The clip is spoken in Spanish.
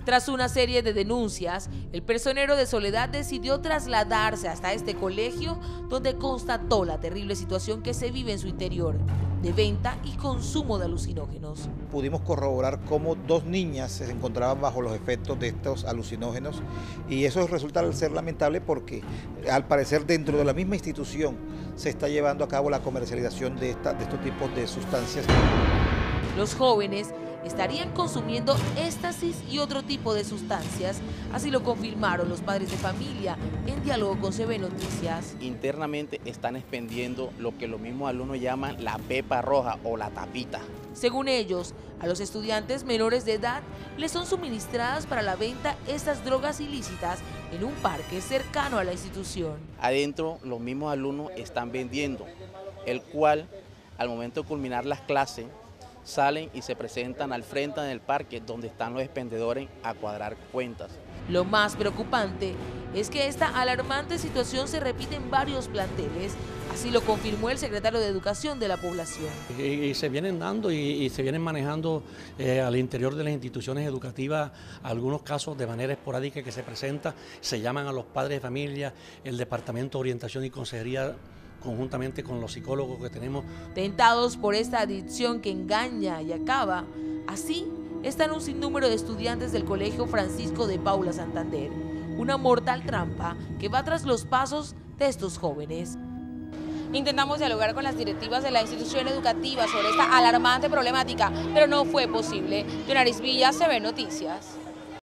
Tras una serie de denuncias, el personero de Soledad decidió trasladarse hasta este colegio, donde constató la terrible situación que se vive en su interior, de venta y consumo de alucinógenos. Pudimos corroborar cómo 2 niñas se encontraban bajo los efectos de estos alucinógenos, y eso resulta ser lamentable porque al parecer dentro de la misma institución se está llevando a cabo la comercialización de estos tipos de sustancias. Los jóvenes estarían consumiendo éxtasis y otro tipo de sustancias, así lo confirmaron los padres de familia en diálogo con CB Noticias. Internamente están expendiendo lo que los mismos alumnos llaman la pepa roja o la tapita. Según ellos, a los estudiantes menores de edad les son suministradas para la venta estas drogas ilícitas en un parque cercano a la institución. Adentro los mismos alumnos están vendiendo, el cual al momento de culminar las clases salen y se presentan al frente del parque donde están los expendedores a cuadrar cuentas. Lo más preocupante es que esta alarmante situación se repite en varios planteles, así lo confirmó el secretario de Educación de la población. Y se vienen dando y se vienen manejando al interior de las instituciones educativas algunos casos de manera esporádica que se presenta, se llaman a los padres de familia, el Departamento de Orientación y Consejería, conjuntamente con los psicólogos que tenemos. Tentados por esta adicción que engaña y acaba, así están un sinnúmero de estudiantes del Colegio Francisco de Paula Santander, una mortal trampa que va tras los pasos de estos jóvenes. Intentamos dialogar con las directivas de la institución educativa sobre esta alarmante problemática, pero no fue posible. Yonaris Villa, CB Noticias.